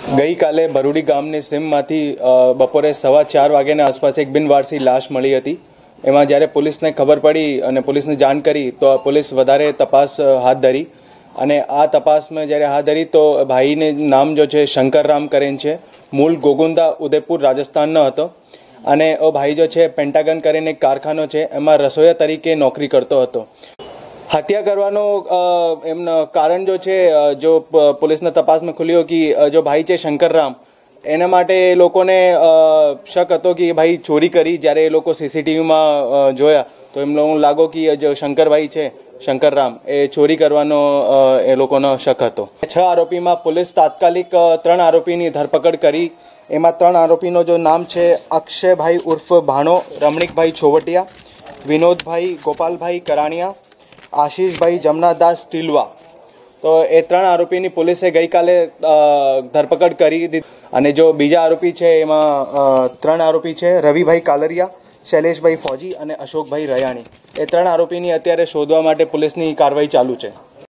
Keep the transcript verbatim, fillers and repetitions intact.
ગઈકાલે ભરૂડી ગામની સીમમાંથી બપોરે સવા ચાર વાગ્યાના આસપાસ એક બિનવારસી લાશ મળી હતી। એમાં જ્યારે પોલીસને ખબર પડી અને પોલીસને જાણ કરી તો પોલીસ વધારે તપાસ હાથ ધરી અને આ તપાસમાં જ્યારે હાથ ધરી તો ભાઈને નામ જો છે શંકરરામ કરીને છે, મૂળ ગોગુંદા ઉદયપુર રાજસ્થાનનો હતો અને એ ભાઈ જો છે પેન્ટાગન કરીને એક કારખાનો છે એમાં રસોઈયા તરીકે નોકરી કરતો હતો। हत्या करवानो एमना कारण जो छे जो पुलिसना तपासमां खुल्यो कि जो भाई छे शंकरराम एना माटे लोकोने शक हतो कि भाई चोरी करी। ज्यारे ए लोको सीसीटीवी में जोया तो एम लोगोने लागो कि जो शंकर भाई छे शंकरराम ए चोरी करवानो ए लोकोनो शक हतो। छ आरोपी में पुलिस तात्कालिक त्रण आरोपीनी धरपकड़ करी। एमां त्रण आरोपीनो जो नाम छे अक्षय भाई उर्फ भाणो, रमणीक भाई छोवटिया, विनोद भाई गोपाल भाई कराणिया, आशीष भाई जमनादास टीलवा। तो ए त्रण आरोपी नी पुलिसे गई काले धरपकड़ करी दी। अने जो बीजा आरोपी छे एमां त्रण आरोपी छे रवि भाई कालरिया, शैलेष भाई फौजी अने अशोक भाई रयाणी। ए त्रण आरोपी नी अत्यारे शोधवा माटे पुलिसनी कारवाई चालू छे।